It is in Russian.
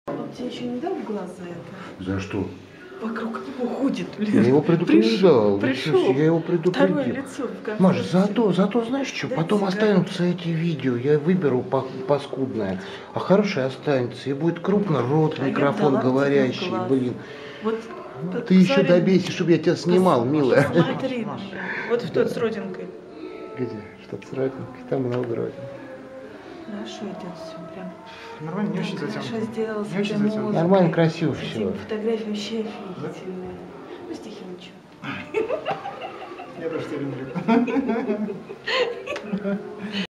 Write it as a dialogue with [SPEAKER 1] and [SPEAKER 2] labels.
[SPEAKER 1] Он тебе еще не дал в глаз за это?
[SPEAKER 2] За что?
[SPEAKER 1] Вокруг него ходит,
[SPEAKER 2] Я его предупреждал.
[SPEAKER 1] Пришел.
[SPEAKER 2] Я его
[SPEAKER 1] Второе
[SPEAKER 2] предупредил.
[SPEAKER 1] лицо в конце.
[SPEAKER 2] Маш, зато знаешь что?
[SPEAKER 1] Дай
[SPEAKER 2] Потом
[SPEAKER 1] сигарету.
[SPEAKER 2] останутся эти видео. Я выберу паскудное. А хорошее останется. И будет крупно рот,
[SPEAKER 1] А я
[SPEAKER 2] микрофон
[SPEAKER 1] дала тебе
[SPEAKER 2] говорящий,
[SPEAKER 1] в глаз.
[SPEAKER 2] блин.
[SPEAKER 1] Вот
[SPEAKER 2] Ты еще
[SPEAKER 1] посмотри-
[SPEAKER 2] добейся, чтобы я тебя снимал, милая.
[SPEAKER 1] Посмотри на меня. Вот в тот с родинкой.
[SPEAKER 2] Где? Что-то с родинкой. Там много родинок.
[SPEAKER 1] Хорошо идет все прям.
[SPEAKER 3] Нормально, не очень
[SPEAKER 1] Хорошо
[SPEAKER 3] затянуто.
[SPEAKER 1] сделал с
[SPEAKER 3] Не очень
[SPEAKER 1] этой
[SPEAKER 3] затянуто.
[SPEAKER 1] музыкой.
[SPEAKER 2] Нормально, красиво
[SPEAKER 1] Эти
[SPEAKER 2] все.
[SPEAKER 1] фотографии вообще офигительные. Ну, стихи ничего.
[SPEAKER 3] Я тоже тебя люблю.